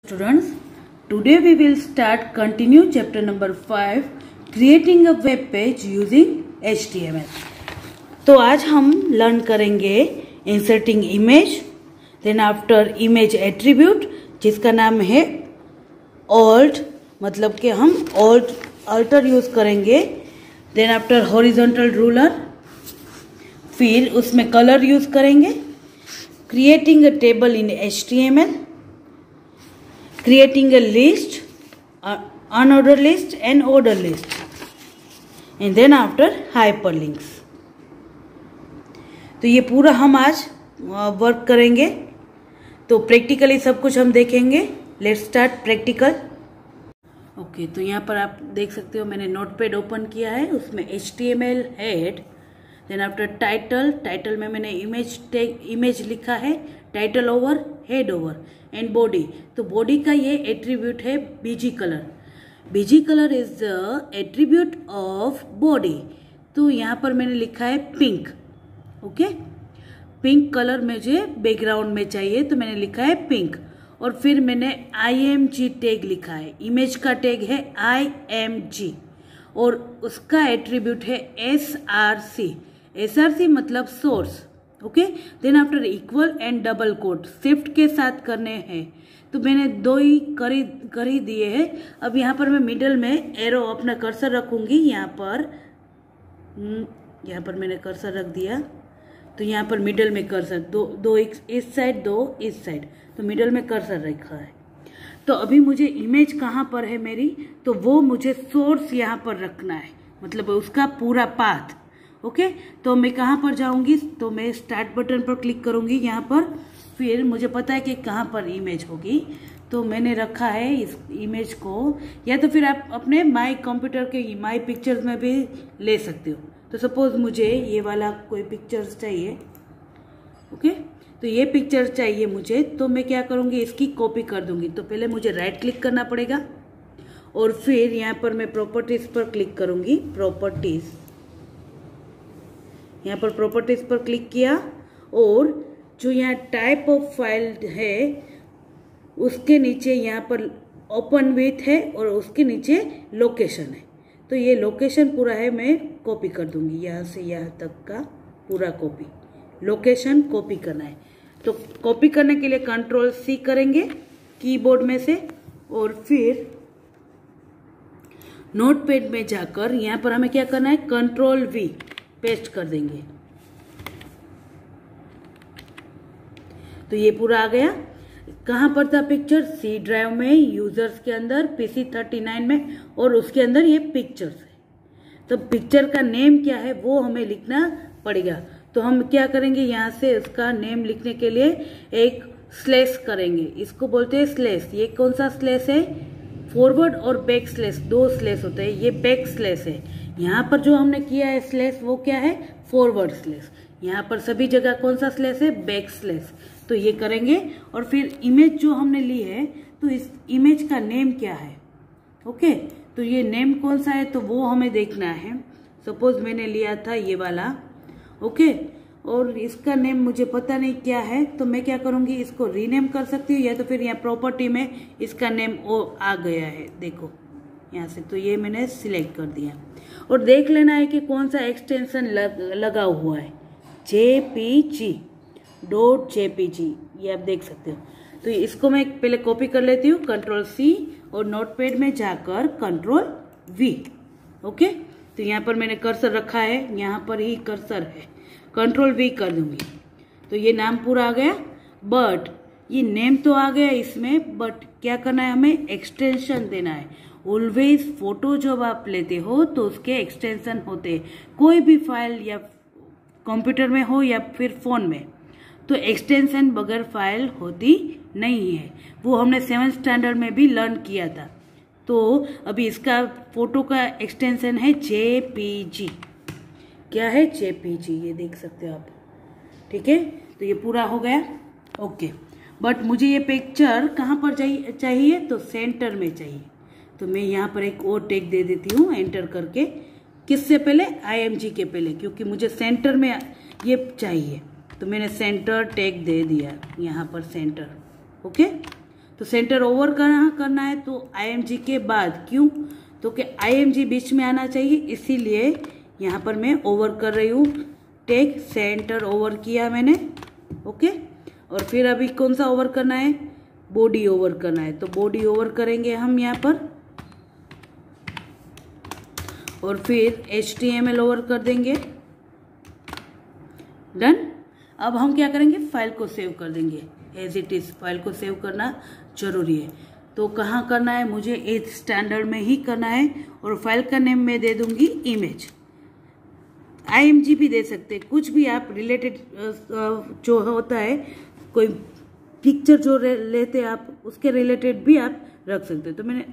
Students, today we will start continue chapter number 5 creating a web page using HTML. तो आज हम learn करेंगे inserting image, then after image attribute जिसका नाम है ऑल्ट, मतलब कि हम ऑल्टर यूज करेंगे, देन आफ्टर हॉरिजॉन्टल रूलर, फिर उसमें कलर यूज करेंगे, creating a table in HTML, creating a list, unordered list and ordered list, and then after hyperlinks. तो ये पूरा हम आज वर्क करेंगे, तो प्रैक्टिकली सब कुछ हम देखेंगे. Let's start practical. ओके, तो यहाँ पर आप देख सकते हो मैंने नोटपैड ओपन किया है, उसमें HTML head, then after title में मैंने इमेज लिखा है, title over, head over and body. तो बॉडी का ये एट्रीब्यूट है BG colour. BG colour is the attribute of body. तो यहाँ पर मैंने लिखा है पिंक. ओके, पिंक कलर मुझे बैकग्राउंड में चाहिए, तो मैंने लिखा है पिंक. और फिर मैंने IMG टैग लिखा है. इमेज का टैग है IMG और उसका एट्रीब्यूट है SRC. SRC मतलब source. Okay, then after equal and double quote shift के साथ करने हैं, तो मैंने दो ही कर ही दिए हैं. अब यहाँ पर मैं मिडल में एरो अपना कर्सर रखूंगी. यहाँ पर मैंने कर्सर रख दिया, तो यहाँ पर मिडल में कर्सर दो इस साइड, दो इस साइड, तो मिडल में कर्सर रखा है. तो अभी मुझे इमेज कहाँ पर है मेरी, तो वो मुझे सोर्स यहाँ पर रखना है, मतलब उसका पूरा पाथ. ओके, तो मैं कहाँ पर जाऊंगी, तो मैं स्टार्ट बटन पर क्लिक करूंगी यहाँ पर. फिर मुझे पता है कि कहाँ पर इमेज होगी, तो मैंने रखा है इस इमेज को, या तो फिर आप अपने माई कंप्यूटर के माई पिक्चर्स में भी ले सकते हो. तो सपोज मुझे ये वाला कोई पिक्चर्स चाहिए. ओके, तो ये पिक्चर चाहिए मुझे, तो मैं क्या करूँगी, इसकी कॉपी कर दूंगी. तो पहले मुझे राइट क्लिक करना पड़ेगा और फिर यहाँ पर मैं प्रॉपर्टीज पर क्लिक करूँगी. यहाँ पर प्रॉपर्टीज पर क्लिक किया और जो यहाँ टाइप ऑफ फाइल है उसके नीचे यहाँ पर ओपन विथ है और उसके नीचे लोकेशन है. तो ये लोकेशन पूरा है, मैं कॉपी कर दूंगी. यहाँ से यहाँ तक का पूरा कॉपी, लोकेशन कॉपी करना है. तो कॉपी करने के लिए Ctrl+C करेंगे कीबोर्ड में से, और फिर नोटपैड में जाकर यहाँ पर हमें क्या करना है, Ctrl+V पेस्ट कर देंगे. तो ये पूरा आ गया. कहाँ पर था पिक्चर, C ड्राइव में, यूजर्स के अंदर, PC39 में, और उसके अंदर ये पिक्चर्स है. तो पिक्चर का नेम क्या है वो हमें लिखना पड़ेगा. तो हम क्या करेंगे, यहाँ से उसका नेम लिखने के लिए एक स्लैश करेंगे. इसको बोलते हैं स्लैश. ये कौन सा स्लैश है, फॉरवर्ड और बैक स्लैश, दो स्लैश होते हैं. ये बैक स्लैश है. यहाँ पर जो हमने किया है स्लैश वो क्या है, फॉरवर्ड स्लैश. यहाँ पर सभी जगह कौन सा स्लैश है, बैक स्लैश. तो ये करेंगे. और फिर इमेज जो हमने ली है, तो इस इमेज का नेम क्या है. ओके, तो ये नेम कौन सा है, तो वो हमें देखना है. सपोज मैंने लिया था ये वाला. ओके, और इसका नेम मुझे पता नहीं क्या है, तो मैं क्या करूंगी, इसको रीनेम कर सकती हूँ, या तो फिर यहाँ प्रॉपर्टी में इसका नेम आ गया है, देखो यहाँ से. तो ये मैंने सिलेक्ट कर दिया और देख लेना है कि कौन सा एक्सटेंशन लगा हुआ है, jpg.jpg, ये आप देख सकते हो. तो इसको मैं पहले कॉपी कर लेती हूँ, Ctrl+C और नोटपैड में जाकर Ctrl+V. ओके, तो यहाँ पर मैंने कर्सर रखा है, यहाँ पर ही कर्सर है, Ctrl+V कर दूंगी. तो ये नाम पूरा आ गया. बट ये नेम तो आ गया इसमें, बट क्या करना है, हमें एक्सटेंशन देना है. ऑलवेज फोटो जब आप लेते हो तो उसके एक्सटेंशन होते हैं, कोई भी फाइल या कंप्यूटर में हो या फिर फोन में, तो एक्सटेंशन बगैर फाइल होती नहीं है. वो हमने 7th स्टैंडर्ड में भी लर्न किया था. तो अभी इसका फोटो का एक्सटेंशन है JPG. क्या है, JPG, ये देख सकते हो आप. ठीक है, तो ये पूरा हो गया. ओके, बट मुझे ये पिक्चर कहाँ पर चाहिए, तो सेंटर में चाहिए. तो मैं यहाँ पर एक और टैग दे देती हूँ एंटर करके. किससे पहले, IMG के पहले, क्योंकि मुझे सेंटर में ये चाहिए. तो मैंने सेंटर टैग दे दिया यहाँ पर, सेंटर. ओके, तो सेंटर ओवर कहाँ करना है, तो IMG के बाद। क्यों, तो कि IMG बीच में आना चाहिए, इसीलिए यहाँ पर मैं ओवर कर रही हूँ। टेक सेंटर ओवर किया मैंने, ओके। और फिर अभी कौन सा ओवर करना है, बॉडी ओवर करना है, तो बॉडी ओवर करेंगे हम यहाँ पर, और फिर HTML ओवर कर देंगे। डन। अब हम क्या करेंगे, फाइल को सेव कर देंगे एज इट इज। फाइल को सेव करना जरूरी है, तो कहाँ करना है, मुझे 8th स्टैंडर्ड में ही करना है। और फाइल का नेम मैं दे दूंगी इमेज। IMG भी दे सकते हैं, कुछ भी आप रिलेटेड जो होता है, कोई पिक्चर जो लेते हैं आप, उसके रिलेटेड भी आप रख सकते हैं। तो मैंने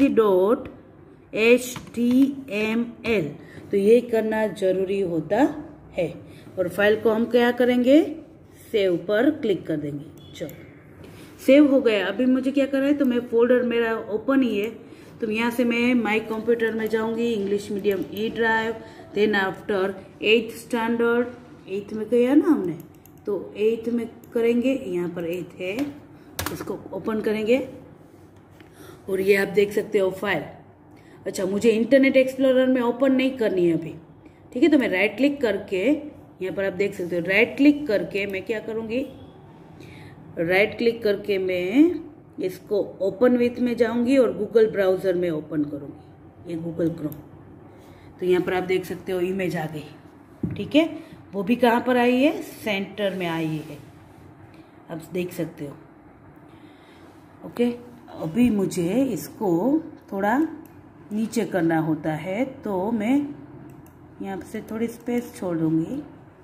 img.html, तो ये करना जरूरी होता है। और फाइल को हम क्या करेंगे, सेव पर क्लिक कर देंगे। चलो सेव हो गया। अभी मुझे क्या करना है, तो मैं फोल्डर मेरा ओपन ही है, तो यहाँ से मैं माई कंप्यूटर में जाऊंगी, English medium E drive. Then after 8th standard, 8th में किया ना हमने, तो 8th में करेंगे। यहाँ पर 8th है, इसको ओपन करेंगे और ये आप देख सकते हो फाइल। अच्छा, मुझे इंटरनेट एक्सप्लोरर में ओपन नहीं करनी है अभी, ठीक है। तो मैं राइट क्लिक करके, यहाँ पर आप देख सकते हो, राइट क्लिक करके मैं क्या करूँगी, राइट क्लिक करके मैं इसको ओपन विथ में जाऊंगी और गूगल ब्राउजर में ओपन करूँगी, ये गूगल क्रोम। तो यहाँ पर आप देख सकते हो इमेज आ गई, ठीक है। वो भी कहाँ पर आई है, सेंटर में आई है, आप देख सकते हो, ओके। अभी मुझे इसको थोड़ा नीचे करना होता है, तो मैं यहाँ से थोड़ी स्पेस छोड़ दूंगी।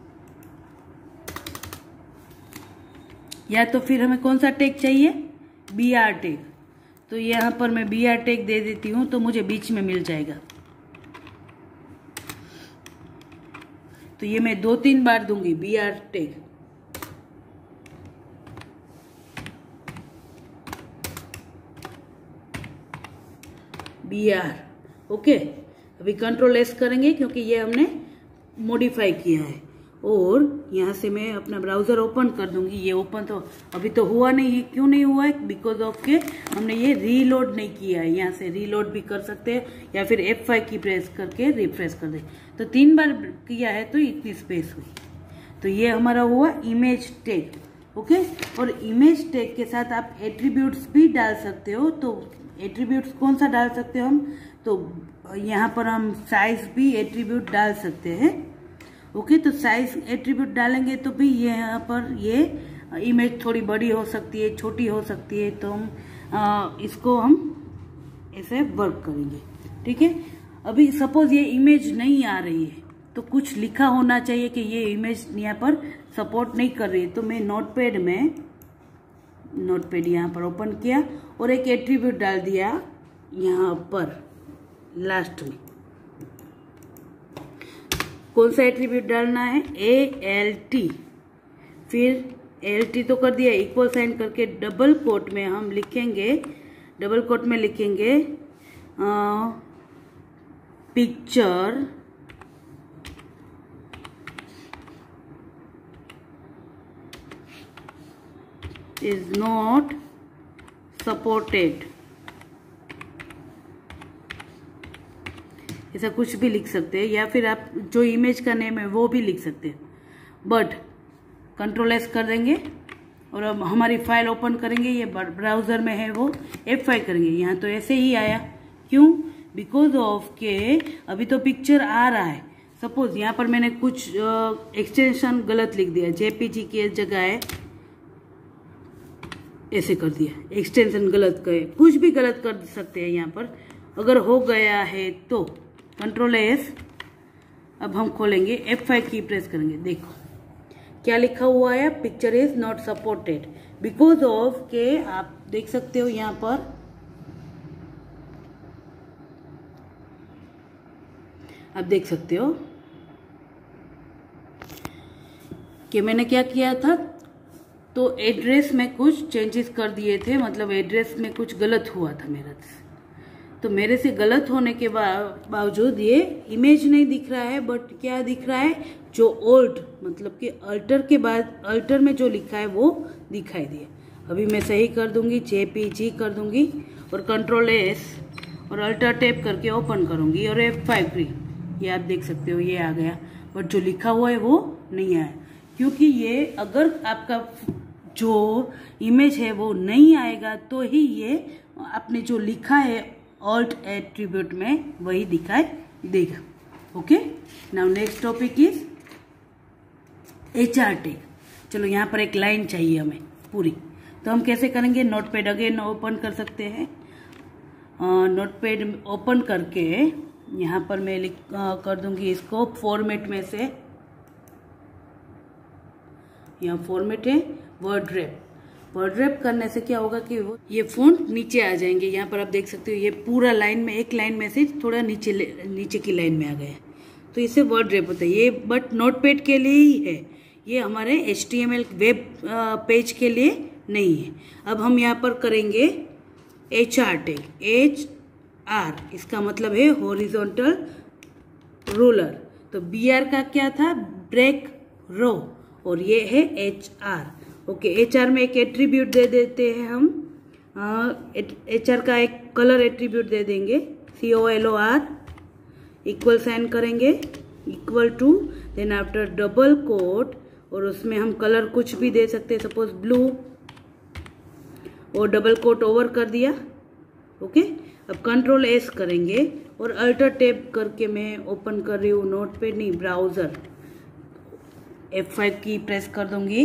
या तो फिर हमें कौन सा टैग चाहिए, BR टैग, तो यहाँ पर मैं BR टैग दे देती हूँ, तो मुझे बीच में मिल जाएगा। तो ये मैं 2-3 बार दूंगी BR टैग। BR, okay. अभी Ctrl+S करेंगे क्योंकि ये हमने मॉडिफाई किया है। और यहाँ से मैं अपना ब्राउजर ओपन कर दूंगी। ये ओपन तो अभी तो हुआ नहीं है, क्यों नहीं हुआ है, बिकॉज ऑफ के हमने ये रीलोड नहीं किया है। यहाँ से रीलोड भी कर सकते हैं या फिर F5 की प्रेस करके रिफ्रेश कर दे। तो 3 बार किया है तो इतनी स्पेस हुई। तो ये हमारा हुआ इमेज टैग, ओके। और इमेज टैग के साथ आप एट्रीब्यूट्स भी डाल सकते हो। तो एट्रीब्यूट्स कौन सा डाल सकते हो हम, तो यहाँ पर हम साइज भी एट्रीब्यूट डाल सकते हैं, ओके। तो साइज एट्रीब्यूट डालेंगे तो भी ये यहाँ पर ये इमेज थोड़ी बड़ी हो सकती है, छोटी हो सकती है, तो हम इसको हम ऐसे वर्क करेंगे, ठीक है। अभी सपोज ये इमेज नहीं आ रही है, तो कुछ लिखा होना चाहिए कि ये इमेज यहाँ पर सपोर्ट नहीं कर रही है। तो मैं नोटपैड यहाँ पर ओपन किया और एक एट्रीब्यूट डाल दिया यहाँ पर लास्ट में। कौन सा एट्रीब्यूट डालना है, ALT, फिर ALT तो कर दिया, इक्वल साइन करके डबल कोट में हम लिखेंगे, डबल कोट में लिखेंगे पिक्चर इज नॉट सपोर्टेड, ऐसा कुछ भी लिख सकते हैं, या फिर आप जो इमेज का नेम है वो भी लिख सकते हैं। बट Ctrl+S कर देंगे और अब हमारी फाइल ओपन करेंगे। ये ब्राउजर में है, वो F5 करेंगे। यहाँ तो ऐसे ही आया, क्यों, बिकॉज ऑफ के अभी तो पिक्चर आ रहा है। सपोज यहाँ पर मैंने कुछ एक्सटेंशन गलत लिख दिया, JPG की जगह है ऐसे कर दिया, एक्सटेंशन गलत करे, कुछ भी गलत कर सकते हैं यहाँ पर। अगर हो गया है तो Ctrl+S, अब हम खोलेंगे, F5 की प्रेस करेंगे। देखो क्या लिखा हुआ है, picture is not supported, because of के आप देख सकते हो यहाँ पर आप देख सकते हो कि मैंने क्या किया था, तो एड्रेस में कुछ चेंजेस कर दिए थे, मतलब एड्रेस में कुछ गलत हुआ था मेरा। तो मेरे से गलत होने के बावजूद ये इमेज नहीं दिख रहा है, बट क्या दिख रहा है, जो ओल्ड मतलब कि अल्टर के बाद अल्टर में जो लिखा है वो दिखाई दिया। अभी मैं सही कर दूंगी, JPG कर दूंगी और कंट्रोल S और अल्टर टैप करके ओपन करूंगी और F5 की, ये आप देख सकते हो ये आ गया, बट जो लिखा हुआ है वो नहीं आया, क्योंकि ये अगर आपका जो इमेज है वो नहीं आएगा तो ही ये आपने जो लिखा है ऑल्ट एट्रीब्यूट में वही दिखाई देगा। Okay, now next topic is HR tag. चलो यहाँ पर एक लाइन चाहिए हमें पूरी, तो हम कैसे करेंगे, नोटपैड अगेन ओपन कर सकते हैं। नोटपैड ओपन करके यहाँ पर मैं कर दूंगी इसको फॉर्मेट में से, यहाँ फॉर्मेट है वर्ड रैप। वर्ड रैप करने से क्या होगा कि ये फ़ॉन्ट नीचे आ जाएंगे। यहाँ पर आप देख सकते हो ये पूरा लाइन में, एक लाइन में से थोड़ा नीचे की लाइन में आ गया है, तो इससे वर्ड रैप होता है ये, बट नोटपैड के लिए ही है, ये हमारे HTML वेब पेज के लिए नहीं है। अब हम यहाँ पर करेंगे HR टैग, HR इसका मतलब है हॉरिजॉन्टल रूलर, तो BR का क्या था, ब्रेक रो, और ये है HR। ओके, HR में एक एट्रीब्यूट दे देते हैं हम, HR का एक कलर एट्रीब्यूट दे देंगे, COLOR, इक्वल साइन करेंगे, equal to, then after double quote, और उसमें हम कलर कुछ भी दे सकते हैं, सपोज ब्लू, और डबल कोट ओवर कर दिया। ओके, अब कंट्रोल S करेंगे और अल्टर टैब करके मैं ओपन कर रही हूँ नोटपैड, नहीं ब्राउजर, F5 की प्रेस कर दूंगी,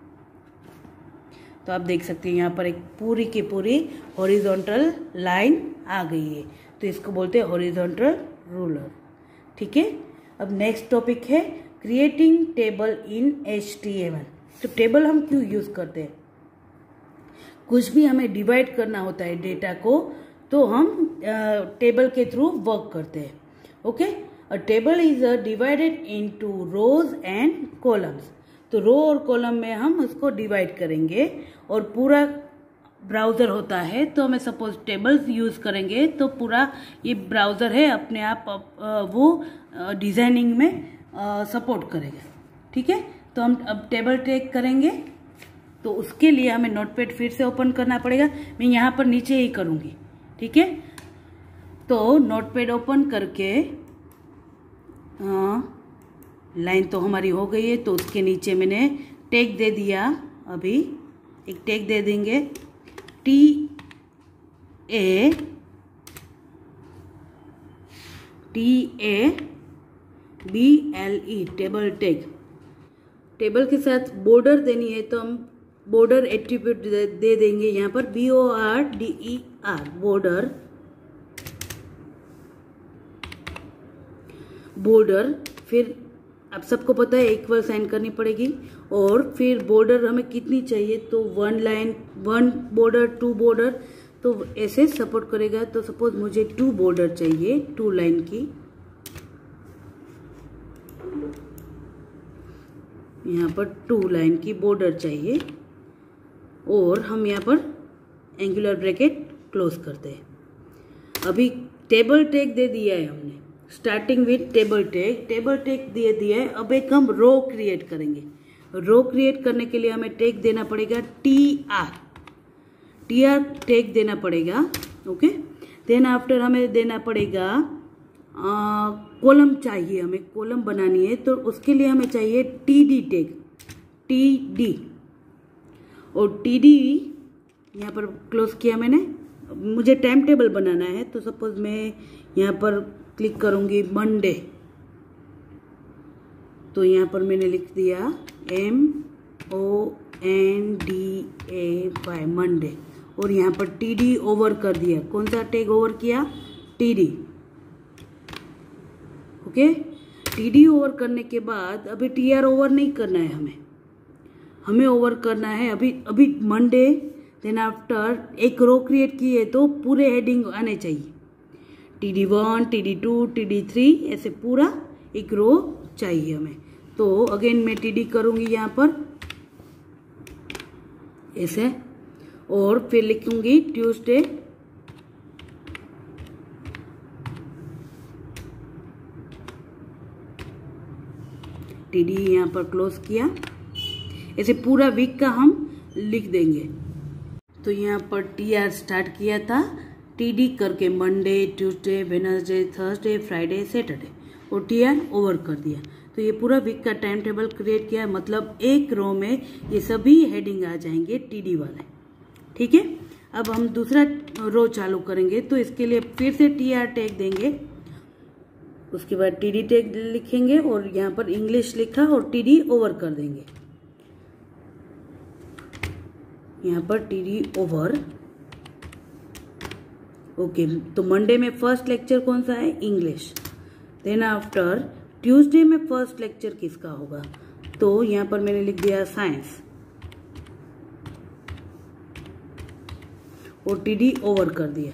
तो आप देख सकते हैं यहाँ पर एक पूरी की पूरी हॉरिजॉन्टल लाइन आ गई है, तो इसको बोलते हैं हॉरिजॉन्टल रूलर। ठीक है, अब नेक्स्ट टॉपिक है क्रिएटिंग टेबल इन HTML। तो टेबल हम क्यों यूज करते हैं, कुछ भी हमें डिवाइड करना होता है डेटा को, तो हम टेबल के थ्रू वर्क करते हैं। Okay, a table is divided into rows and columns, तो रो और कॉलम में हम उसको डिवाइड करेंगे, और पूरा ब्राउज़र होता है, तो हमें सपोज टेबल्स यूज़ करेंगे तो पूरा ये ब्राउज़र है अपने आप वो डिज़ाइनिंग में सपोर्ट करेगा। ठीक है, तो हम अब टेबल टैग करेंगे, तो उसके लिए हमें नोटपैड फिर से ओपन करना पड़ेगा, मैं यहाँ पर नीचे ही करूँगी। ठीक है, तो नोटपैड ओपन करके लाइन तो हमारी हो गई है, तो उसके नीचे मैंने टैग दे दिया, अभी एक टैग दे देंगे TABLE, टेबल टैग। टेबल के साथ बॉर्डर देनी है तो हम बॉर्डर एट्रीब्यूट दे देंगे यहाँ पर, BORDER, बॉर्डर। फिर आप सबको पता है इक्वल साइन करनी पड़ेगी, और फिर बॉर्डर हमें कितनी चाहिए, तो 1 लाइन 1 बॉर्डर 2 बॉर्डर, तो ऐसे सपोर्ट करेगा। तो सपोज मुझे 2 बॉर्डर चाहिए, 2 लाइन की, यहाँ पर 2 लाइन की बॉर्डर चाहिए, और हम यहाँ पर एंगुलर ब्रैकेट क्लोज करते हैं। अभी टेबल टैग दे दिया है हमने, स्टार्टिंग विथ टेबल टैग दे दिया है। अब एक हम रो क्रिएट करेंगे। रो क्रिएट करने के लिए हमें टैग देना पड़ेगा TR टैग देना पड़ेगा। ओके, देन आफ्टर हमें देना पड़ेगा कॉलम चाहिए, हमें कॉलम बनानी है, तो उसके लिए हमें चाहिए TD टैग, TD, और TD यहाँ पर क्लोज किया मैंने। मुझे टाइम टेबल बनाना है, तो सपोज मैं यहाँ पर क्लिक करूँगी मंडे, तो यहाँ पर मैंने लिख दिया MONDAY मंडे, और यहाँ पर TD ओवर कर दिया। कौन सा टैग ओवर किया, TD। ओके, TD ओवर करने के बाद अभी TR ओवर नहीं करना है, हमें ओवर करना है अभी मंडे। देन आफ्टर एक रो क्रिएट किए तो पूरे हेडिंग आने चाहिए, TD1, TD2, TD3, ऐसे पूरा एक रो चाहिए हमें। तो अगेन मैं TD करूँगी यहाँ पर ऐसे, और फिर लिखूँगी ट्यूसडे, TD यहाँ पर क्लोज किया। ऐसे पूरा वीक का हम लिख देंगे। तो यहाँ पर TR स्टार्ट किया था, TD करके Monday, Tuesday, Wednesday, Thursday, Friday, Saturday, और TR ओवर कर दिया। तो ये पूरा वीक का टाइम टेबल क्रिएट किया, मतलब एक रो में ये सभी हेडिंग आ जाएंगे TD वाले। ठीक है, अब हम दूसरा रो चालू करेंगे, तो इसके लिए फिर से TR टैग देंगे, उसके बाद TD टैग लिखेंगे और यहाँ पर इंग्लिश लिखा और TD ओवर कर देंगे। यहाँ पर TD ओवर। ओके, तो मंडे में फर्स्ट लेक्चर कौन सा है? इंग्लिश। देन आफ्टर ट्यूसडे में फर्स्ट लेक्चर किसका होगा? तो यहाँ पर मैंने लिख दिया साइंस और TD ओवर कर दिया।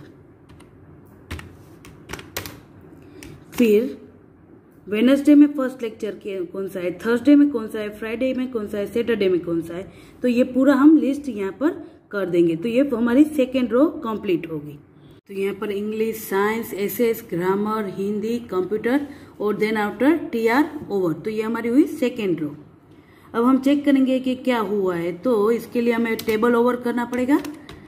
फिर वेडनेसडे में फर्स्ट लेक्चर कौन सा है, थर्सडे में कौन सा है, फ्राइडे में कौन सा है, सैटरडे में कौन सा है, तो ये पूरा हम लिस्ट यहाँ पर कर देंगे। तो ये हमारी सेकेंड रो कंप्लीट होगी। तो यहाँ पर English, science, SS, grammar, Hindi, computer और देन आफ्टर TR ओवर। तो ये हमारी हुई सेकेंड रो। अब हम चेक करेंगे कि क्या हुआ है, तो इसके लिए हमें टेबल ओवर करना पड़ेगा,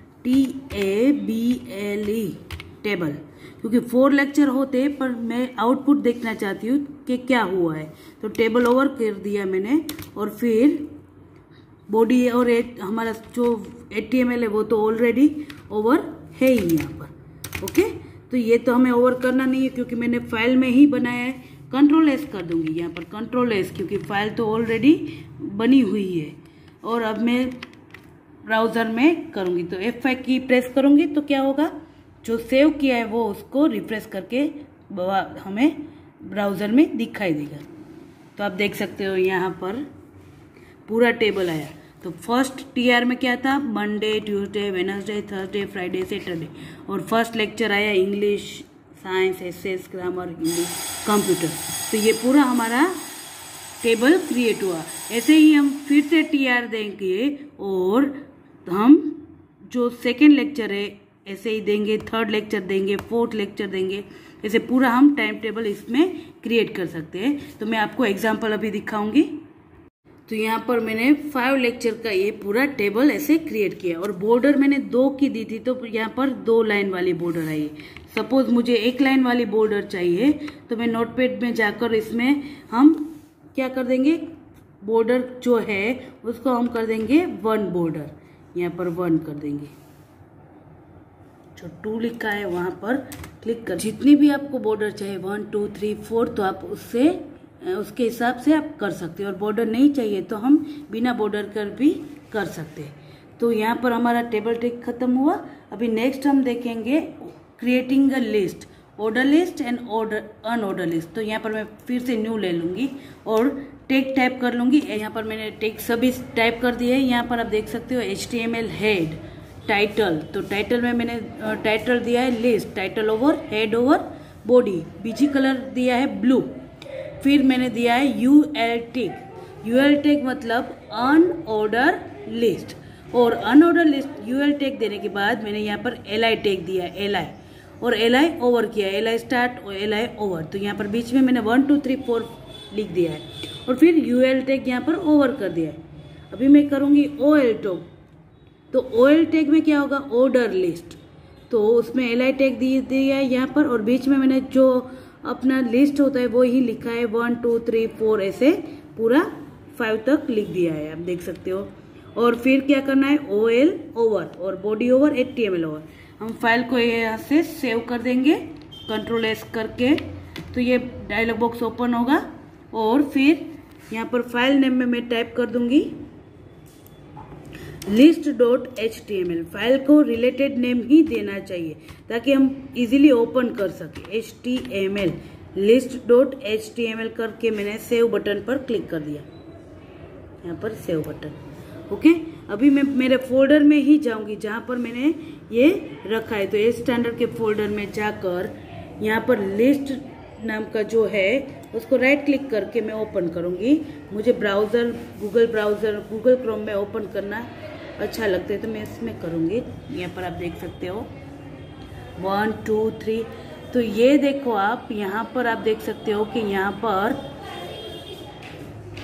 TABLE टेबल, क्योंकि 4 लेक्चर होते पर मैं आउटपुट देखना चाहती हूँ कि क्या हुआ है। तो टेबल ओवर कर दिया मैंने, और फिर बॉडी और हमारा जो HTML है वो तो ऑलरेडी ओवर है ही यहाँ पर। ओके, तो ये तो हमें ओवर करना नहीं है क्योंकि मैंने फाइल में ही बनाया है। कंट्रोल S कर दूंगी यहाँ पर, कंट्रोल S, क्योंकि फाइल तो ऑलरेडी बनी हुई है। और अब मैं ब्राउजर में करूंगी, तो F5 की प्रेस करूंगी तो क्या होगा, जो सेव किया है वो उसको रिफ्रेश करके हमें ब्राउजर में दिखाई देगा। तो आप देख सकते हो यहाँ पर पूरा टेबल आया। तो फर्स्ट TR में क्या था, Monday, Tuesday, Wednesday, Thursday, Friday, Saturday, और फर्स्ट लेक्चर आया English, science, SS, grammar, Hindi, computer. तो ये पूरा हमारा टेबल क्रिएट हुआ। ऐसे ही हम फिर से TR देंगे और हम जो सेकेंड लेक्चर है ऐसे ही देंगे, थर्ड लेक्चर देंगे, फोर्थ लेक्चर देंगे, ऐसे पूरा हम टाइम टेबल इसमें क्रिएट कर सकते हैं। तो मैं आपको एग्जांपल अभी दिखाऊंगी। तो यहाँ पर मैंने 5 लेक्चर का ये पूरा टेबल ऐसे क्रिएट किया, और बॉर्डर मैंने 2 की दी थी, तो यहाँ पर 2 लाइन वाली बॉर्डर आई। सपोज मुझे 1 लाइन वाली बॉर्डर चाहिए, तो मैं नोटपैड में जाकर इसमें हम क्या कर देंगे, बॉर्डर जो है उसको हम कर देंगे 1 बॉर्डर, यहाँ पर 1 कर देंगे। जो 2 लिखा है वहां पर क्लिक कर, जितनी भी आपको बॉर्डर चाहिए 1 2 3 4, तो आप उसके हिसाब से आप कर सकते हैं। और बॉर्डर नहीं चाहिए तो हम बिना बॉर्डर कर भी कर सकते हैं। तो यहाँ पर हमारा टेबल टेक खत्म हुआ। अभी नेक्स्ट हम देखेंगे creating a list, order list and unorder list. तो यहाँ पर मैं फिर से न्यू ले लूंगी और टेक टाइप कर लूंगी। यहाँ पर मैंने टेक सभी टाइप कर दिए है। यहाँ पर आप देख सकते हो HTML हेड, टाइटल, तो टाइटल में मैंने टाइटल दिया है list, title over, head over, body, BG colour दिया है ब्लू। फिर मैंने दिया है UL टैग मतलब अनऑर्डर लिस्ट, और अनऑर्डर लिस्ट UL टैग देने के बाद मैंने यहाँ पर LI टैग दिया है, LI, और LI ओवर किया, LI स्टार्ट और LI ओवर। तो यहाँ पर बीच में मैंने 1 2 3 4 लिख दिया है, और फिर UL टैग यहाँ पर ओवर कर दिया है। अभी मैं करूँगी OL टैग, तो OL टैग में क्या होगा, ऑर्डर लिस्ट, तो उसमें LI टैग दिया है यहाँ पर, और बीच में मैंने जो अपना लिस्ट होता है वो ही लिखा है 1 2 3 4, ऐसे पूरा 5 तक लिख दिया है, आप देख सकते हो। और फिर क्या करना है, OL ओवर और बॉडी ओवर, HTML ओवर। हम फाइल को यहाँ से सेव कर देंगे कंट्रोल S करके, तो ये डायलॉग बॉक्स ओपन होगा, और फिर यहाँ पर फाइल नेम में मैं टाइप कर दूंगी list.html। फाइल को रिलेटेड नेम ही देना चाहिए ताकि हम इजीली ओपन कर सके। HTML list.html करके मैंने सेव बटन पर क्लिक कर दिया, यहाँ पर सेव बटन। ओके, अभी मैं मेरे फोल्डर में ही जाऊंगी जहां पर मैंने ये रखा है। तो ये स्टैंडर्ड के फोल्डर में जाकर यहाँ पर लिस्ट नाम का जो है उसको राइट क्लिक करके मैं ओपन करूंगी। मुझे ब्राउजर, गूगल क्रोम में ओपन करना अच्छा लगता है, तो मैं इसमें करूंगी। यहाँ पर आप देख सकते हो 1 2 3। तो ये देखो आप, यहाँ पर आप देख सकते हो कि यहाँ पर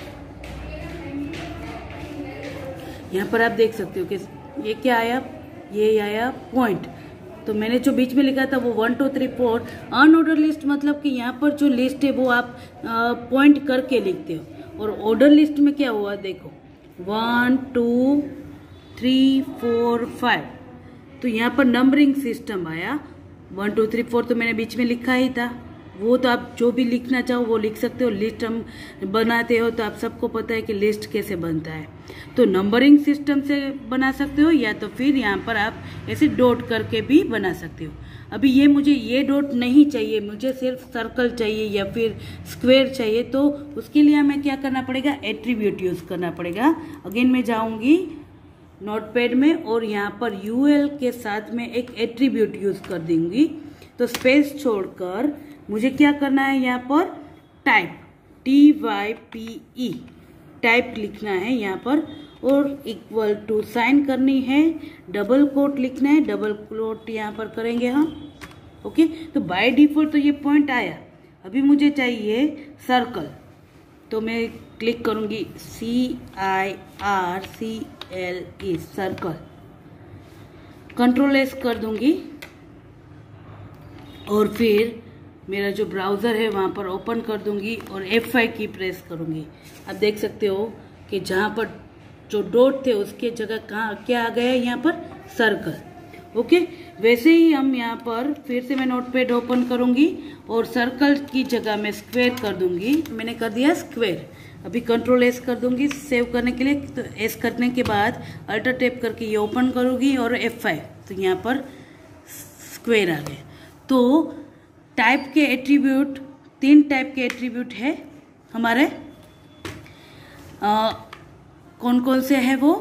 आप देख सकते हो कि ये क्या आया, ये आया पॉइंट। तो मैंने जो बीच में लिखा था वो 1 2 3 4। अनऑर्डर लिस्ट मतलब कि यहाँ पर जो लिस्ट है वो आप पॉइंट करके लिखते हो। और ऑर्डर लिस्ट में क्या हुआ देखो, 1 2 3 4 5। तो यहाँ पर नंबरिंग सिस्टम आया। 1 2 3 4 तो मैंने बीच में लिखा ही था, वो तो आप जो भी लिखना चाहो वो लिख सकते हो। लिस्ट हम बनाते हो तो आप सबको पता है कि लिस्ट कैसे बनता है। तो नंबरिंग सिस्टम से बना सकते हो या तो फिर यहाँ पर आप ऐसे डॉट करके भी बना सकते हो। अभी ये मुझे ये डॉट नहीं चाहिए, मुझे सिर्फ सर्कल चाहिए या फिर स्क्वायर चाहिए। तो उसके लिए हमें क्या करना पड़ेगा, एट्रीब्यूट यूज करना पड़ेगा। अगेन मैं जाऊंगी नोटपैड में और यहाँ पर यूएल के साथ में एक एट्रीब्यूट यूज कर दूंगी। तो स्पेस छोड़कर मुझे क्या करना है, यहाँ पर टाइप TYPE टाइप लिखना है यहाँ पर, और इक्वल टू साइन करनी है, डबल कोट लिखना है, डबल कोट यहाँ पर करेंगे हम। ओके, तो बाय डिफॉल्ट तो ये पॉइंट आया। अभी मुझे चाहिए सर्कल, तो मैं क्लिक करूंगी CIRCLE सर्कल, कंट्रोल S कर दूंगी और फिर मेरा जो ब्राउज़र है वहाँ पर ओपन कर दूंगी और F5 की प्रेस करूंगी। आप देख सकते हो कि जहाँ पर जो डॉट थे उसके जगह कहाँ क्या आ गया है, यहाँ पर सर्कल। ओके, वैसे ही हम यहाँ पर फिर से मैं नोटपैड ओपन करूंगी और सर्कल की जगह मैं स्क्वायर कर दूंगी। मैंने कर दिया स्क्वायर। अभी कंट्रोल S कर दूंगी सेव करने के लिए। तो S करने के बाद अल्टर टैप करके ये ओपन करूंगी और F5, तो यहाँ पर स्क्वायर आ गया। तो टाइप के एट्रीब्यूट, 3 टाइप के एट्रीब्यूट है हमारे। कौन कौन से है वो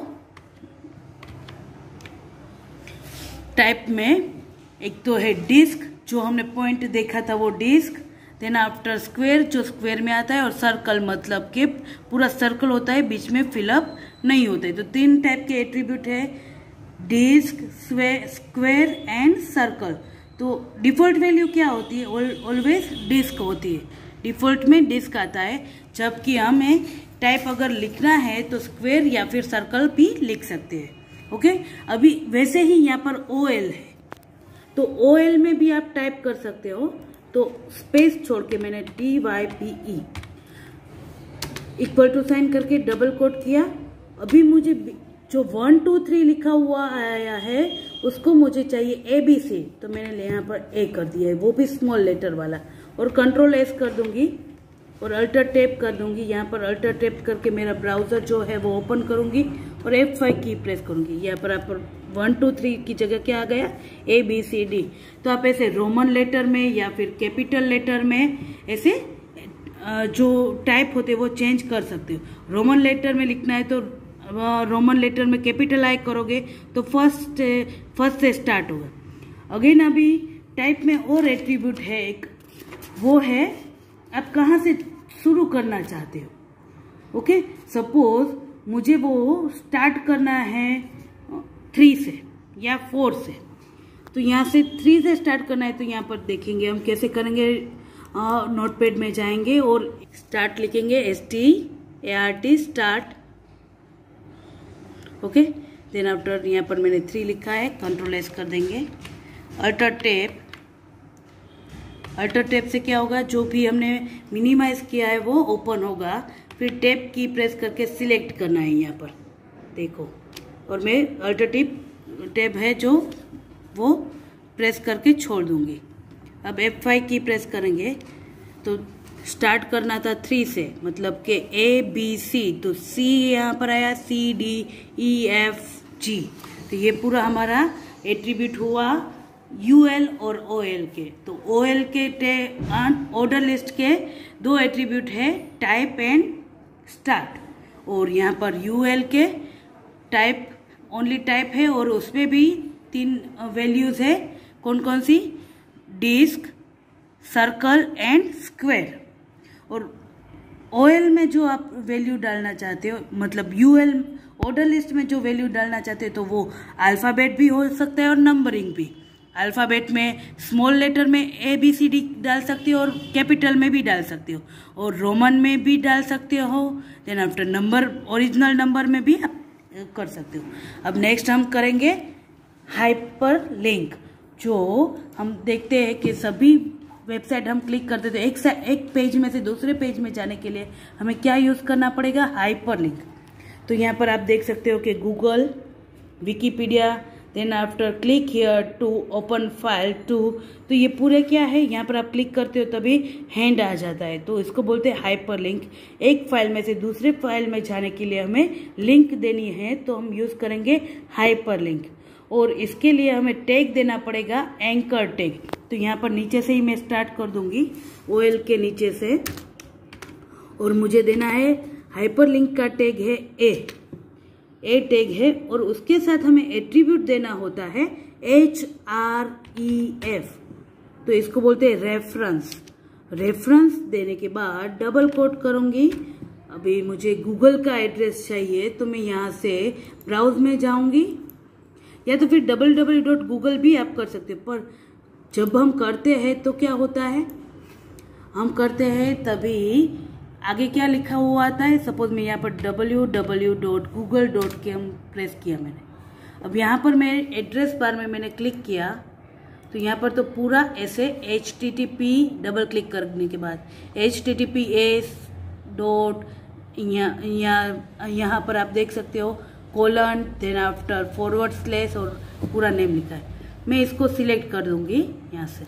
टाइप में, एक तो है डिस्क, जो हमने पॉइंट देखा था वो डिस्क, देन आफ्टर स्क्वायर जो स्क्वायर में आता है, और सर्कल मतलब कि पूरा सर्कल होता है, बीच में फिलअप नहीं होता है। तो 3 टाइप के एट्रीब्यूट है, डिस्क, स्क्वायर एंड सर्कल। तो डिफॉल्ट वैल्यू क्या होती है, ऑलवेज डिस्क होती है। डिफॉल्ट में डिस्क आता है, जबकि हमें टाइप अगर लिखना है तो स्क्वायर या फिर सर्कल भी लिख सकते हैं। ओके, अभी वैसे ही यहाँ पर OL है, तो OL में भी आप टाइप कर सकते हो। तो स्पेस छोड़ के मैंने TYPE इक्वल टू साइन करके डबल कोट किया। अभी मुझे जो 1 2 3 लिखा हुआ आया है उसको मुझे चाहिए ABC, तो मैंने यहाँ पर A कर दिया है, वो भी स्मॉल लेटर वाला। और कंट्रोल S कर दूंगी और अल्टर टैप कर दूंगी। यहाँ पर अल्टर टैप करके मेरा ब्राउजर जो है वो ओपन करूंगी और F5 की प्रेस करूंगी। यहाँ पर आप 1 2 3 की जगह क्या आ गया, ABCD। तो आप ऐसे रोमन लेटर में या फिर कैपिटल लेटर में ऐसे जो टाइप होते हैं वो चेंज कर सकते हो। रोमन लेटर में लिखना है तो रोमन लेटर में कैपिटल I करोगे तो फर्स्ट से स्टार्ट होगा। अगेन अभी टाइप में और एट्रीब्यूट है एक, वो है आप कहाँ से शुरू करना चाहते हो। ओके, सपोज मुझे वो स्टार्ट करना है 3 से या 4 से, तो यहाँ से 3 से स्टार्ट करना है। तो यहाँ पर देखेंगे हम कैसे करेंगे। नोटपैड में जाएंगे और स्टार्ट लिखेंगे START start. Okay, then after यहाँ पर मैंने 3 लिखा है, कंट्रोल S कर देंगे, अल्टर टैप। अल्टर टैप से क्या होगा, जो भी हमने मिनिमाइज किया है वो ओपन होगा। फिर टैप की प्रेस करके सिलेक्ट करना है यहाँ पर, देखो, और मैं अल्टर टैप है जो वो प्रेस करके छोड़ दूंगी। अब F5 की प्रेस करेंगे तो स्टार्ट करना था 3 से, मतलब कि ABC, तो C यहाँ पर आया, CDEFG। तो ये पूरा हमारा एट्रीब्यूट हुआ UL और OL के। तो OL के ऑर्डर लिस्ट के 2 एट्रीब्यूट है, टाइप एंड स्टार्ट, और यहाँ पर UL के टाइप ओनली टाइप है और उसमें भी 3 वैल्यूज है। कौन कौन सी, डिस्क, सर्कल एंड स्क्वायर। और OL में जो आप वैल्यू डालना चाहते हो, मतलब UL ऑर्डर लिस्ट में जो वैल्यू डालना चाहते हो, तो वो अल्फ़ाबेट भी हो सकता है और नंबरिंग भी। अल्फ़ाबेट में स्मॉल लेटर में ABCD डाल सकते हो और कैपिटल में भी डाल सकते हो और रोमन में भी डाल सकते हो। Then after number, original number में भी आप कर सकते हो। अब नेक्स्ट हम करेंगे हाइपर लिंक। जो हम देखते हैं कि सभी वेबसाइट हम क्लिक करते तो एक पेज में से दूसरे पेज में जाने के लिए हमें क्या यूज करना पड़ेगा, हाइपर लिंक। तो यहाँ पर आप देख सकते हो कि Google, Wikipedia, then after click here to open file two, तो ये पूरे क्या है, यहाँ पर आप क्लिक करते हो तभी हैंड आ जाता है, तो इसको बोलते हैं हाइपर लिंक। एक फाइल में से दूसरे फाइल में जाने के लिए हमें लिंक देनी है तो हम यूज करेंगे हाइपर लिंक। और इसके लिए हमें टैग देना पड़ेगा एंकर टैग। तो यहाँ पर नीचे से ही मैं स्टार्ट कर दूंगी, OL के नीचे से, और मुझे देना है हाइपर लिंक का टैग है ए टैग है, और उसके साथ हमें एट्रीब्यूट देना होता है HREF। तो इसको बोलते हैं रेफरेंस देने के बाद डबल कोट करूंगी। अभी मुझे गूगल का एड्रेस चाहिए तो मैं यहाँ से ब्राउज में जाऊंगी, या तो फिर www.google भी आप कर सकते हो। पर जब हम करते हैं तो क्या होता है, हम करते हैं तभी आगे क्या लिखा हुआ आता है। सपोज मैं यहाँ पर www.google.com प्रेस किया मैंने, अब यहाँ पर मैं एड्रेस बार में मैंने क्लिक किया तो यहाँ पर तो पूरा ऐसे HTTP डबल क्लिक करने के बाद HTTPS डॉट यहाँ पर आप देख सकते हो colon, then after forward slash और पूरा नेम लिखा है। मैं इसको सिलेक्ट कर दूंगी यहाँ से,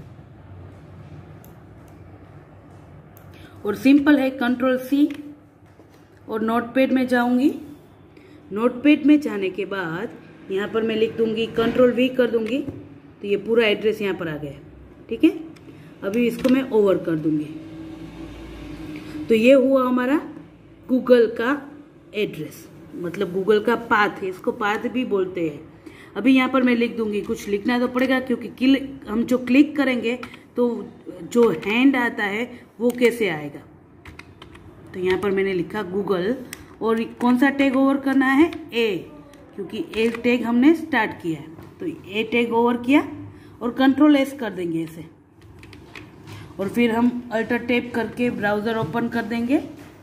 और सिंपल है Ctrl+C, और नोटपैड में जाऊंगी। नोटपैड में जाने के बाद यहाँ पर मैं लिख दूंगी, Ctrl+V कर दूंगी, तो ये पूरा एड्रेस यहाँ पर आ गया। ठीक है, अभी इसको मैं ओवर कर दूंगी, तो ये हुआ हमारा गूगल का एड्रेस, मतलब गूगल का पाथ है, इसको पाथ भी बोलते हैं। अभी यहाँ पर मैं लिख दूंगी, कुछ लिखना तो पड़ेगा क्योंकि हम जो क्लिक करेंगे तो जो हैंड आता है वो कैसे आएगा। तो यहाँ पर मैंने लिखा गूगल, और कौन सा टैग ओवर करना है, ए, क्योंकि ए टैग हमने स्टार्ट किया है, तो ए टैग ओवर किया और Ctrl+S कर देंगे इसे, और फिर हम अल्टर टैप करके ब्राउजर ओपन कर देंगे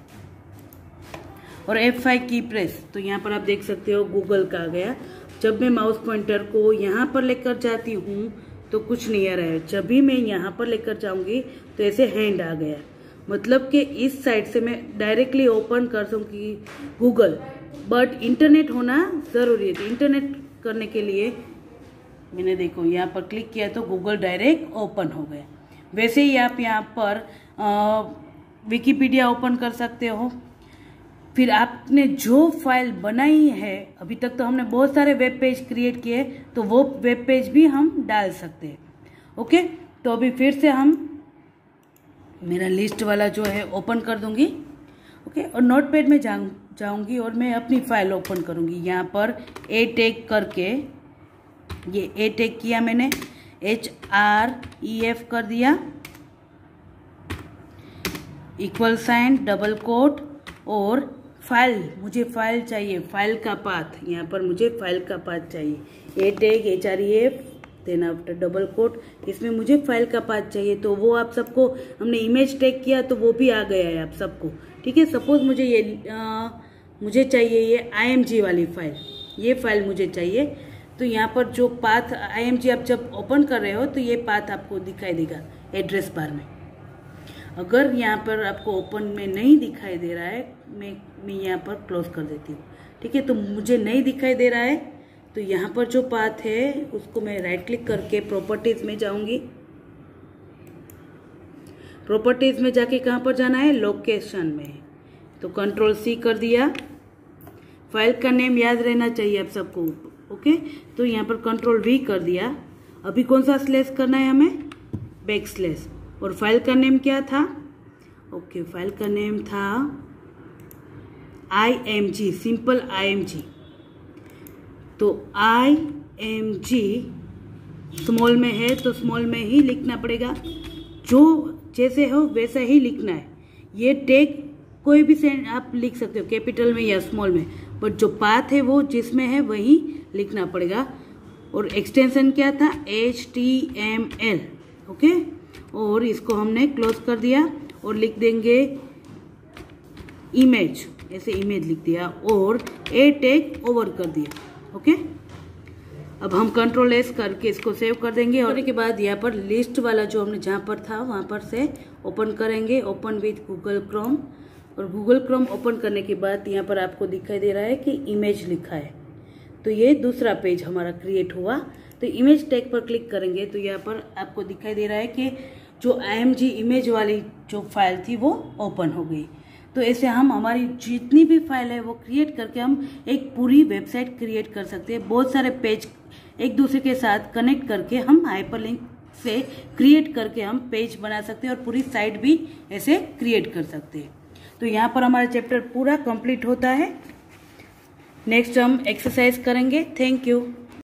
और F5 की प्रेस। तो यहाँ पर आप देख सकते हो गूगल का आ गया। जब मैं माउस पॉइंटर को यहाँ पर लेकर जाती हूँ तो कुछ नहीं आ रहा है, जब भी मैं यहाँ पर लेकर जाऊंगी तो ऐसे हैंड आ गया, मतलब कि इस साइड से मैं डायरेक्टली ओपन कर सकूँगी गूगल, बट इंटरनेट होना ज़रूरी है। तो इंटरनेट करने के लिए मैंने देखो यहाँ पर क्लिक किया तो गूगल डायरेक्ट ओपन हो गया। वैसे ही आप यहाँ पर विकिपीडिया ओपन कर सकते हो। फिर आपने जो फाइल बनाई है, अभी तक तो हमने बहुत सारे वेब पेज क्रिएट किए, तो वो वेब पेज भी हम डाल सकते हैं। ओके, तो अभी फिर से हम मेरा लिस्ट वाला जो है ओपन कर दूंगी। ओके, और नोटपैड में जाऊंगी और मैं अपनी फाइल ओपन करूंगी। यहाँ पर ए टैग करके, ये ए टैग किया मैंने, HREF कर दिया, इक्वल साइन, डबल कोट, और फाइल, मुझे फाइल चाहिए, फाइल का पाथ, यहाँ पर मुझे फाइल का पाथ चाहिए, A tag HREF, then after double quote, इसमें मुझे फाइल का पाथ चाहिए। तो वो आप सबको, हमने इमेज टैग किया तो वो भी आ गया है आप सबको। ठीक है, सपोज मुझे ये मुझे चाहिए ये IMG वाली फाइल, ये फाइल मुझे चाहिए। तो यहाँ पर जो पाथ IMG आप जब ओपन कर रहे हो तो ये पाथ आपको दिखाई देगा एड्रेस बार में। अगर यहाँ पर आपको ओपन में नहीं दिखाई दे रहा है, मैं यहाँ पर क्लोज कर देती हूँ। ठीक है, तो मुझे नहीं दिखाई दे रहा है, तो यहाँ पर जो पाथ है उसको मैं राइट क्लिक करके प्रॉपर्टीज में जाऊंगी। प्रॉपर्टीज में जाके कहाँ पर जाना है, लोकेशन में, तो Ctrl+C कर दिया। फाइल का नेम याद रहना चाहिए आप सबको। ओके, तो यहाँ पर Ctrl+V कर दिया। अभी कौन सा स्लैश करना है हमें, बैकस्लैश, और फाइल का नेम क्या था, ओके, फाइल का नेम था IMG, सिंपल IMG। तो IMG स्मॉल में है तो स्मॉल में ही लिखना पड़ेगा, जो जैसे हो वैसा ही लिखना है। ये टैग कोई भी सेंड आप लिख सकते हो, कैपिटल में या स्मॉल में, बट जो पाथ है वो जिसमें है वही लिखना पड़ेगा। और एक्सटेंशन क्या था, HTML। ओके, और इसको हमने क्लोज कर दिया और लिख देंगे इमेज, ऐसे इमेज लिख दिया और ए टैग ओवर कर दिया। ओके, अब हम कंट्रोल एस करके इसको सेव कर देंगे। और के बाद यहाँ पर लिस्ट वाला जो हमने जहाँ पर था वहाँ पर से ओपन करेंगे, ओपन विथ गूगल क्रोम। और गूगल क्रोम ओपन करने के बाद यहाँ पर आपको दिखाई दे रहा है कि इमेज लिखा है, तो ये दूसरा पेज हमारा क्रिएट हुआ। तो इमेज टैग पर क्लिक करेंगे तो यहाँ पर आपको दिखाई दे रहा है कि जो IMG इमेज वाली जो फाइल थी वो ओपन हो गई। तो ऐसे हम हमारी जितनी भी फाइल है वो क्रिएट करके हम एक पूरी वेबसाइट क्रिएट कर सकते हैं। बहुत सारे पेज एक दूसरे के साथ कनेक्ट करके हम हाइपरलिंक से क्रिएट करके हम पेज बना सकते हैं और पूरी साइट भी ऐसे क्रिएट कर सकते हैं। तो यहाँ पर हमारा चैप्टर पूरा कंप्लीट होता है। नेक्स्ट हम एक्सरसाइज करेंगे। Thank you.